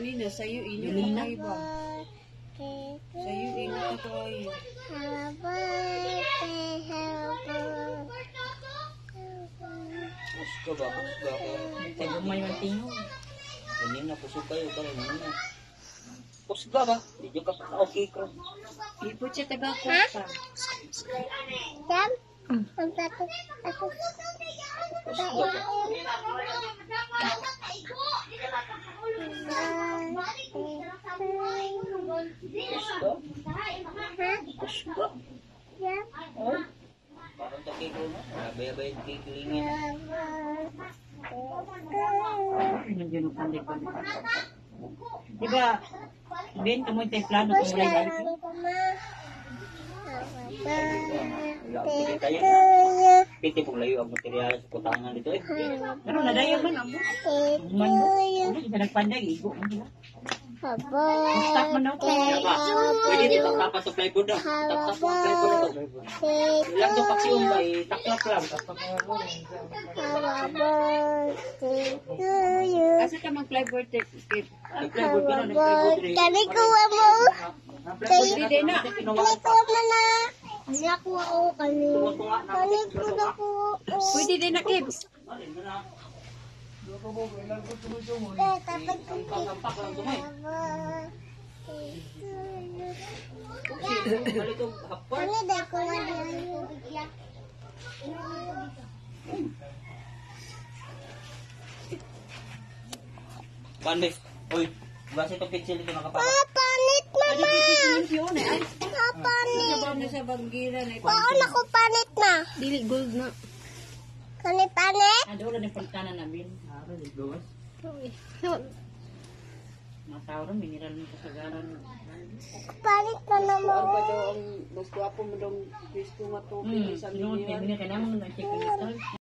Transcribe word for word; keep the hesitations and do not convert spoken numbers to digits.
nina sayo inyo na iba. Sayo inyo na kayo. Puska ba? Puska ba? Tayo may mantingo. Kanina pusok kayo ka rin. Pusga ba? Hindi ka pa okay ka. Ipo siya taga kota. Jam? Ang plato. Ako. Pusga ba? Pusga? Jam? Oh? Parang takay ko na. Nabay-abay yung kikilingin. Nandiyan ang panday ko. Diba, Ben, kamoy tayo plano kung wala yung balik. Wala ang pili tayo. Piti pong layo ang material sa kutangan dito eh. Pero nadayo man ang man mo. Ano siya nagpanday, igo. Stop man daw ko. Pwede dito tapas sa plywood na. Tapas sa plywood na. Ilang yung paksiyon ba? Taklap lang. Asa ka mag plyboard tape? Plywood ka na. Plywood rin. Kami kuha mo. Plywood na. Kami kuha mo na. Kami kuha ko. Kami Kami kuha ko. Pwede din na kids. Eh, tapos Kampak lang ito eh. Balik yung hapon. Kami dahil ko na din yung bigla. Bande. Uy. Basta itong pitsil ito nakapaka. Papanit mama. Yun eh. Ay, Papanit. sabaw na sa banggiran eh. Paon ako panit na. Dili gold na. Kani panit? Ado wala ng pagkanan namin. Araw, gawas. Matawran, mineral mo kasagaran. Panit na Ano naman. ba daw ang mas gwapo mo daw Kristo nga to Hmm, sa yun, banggiran? kaya kailangan mo na check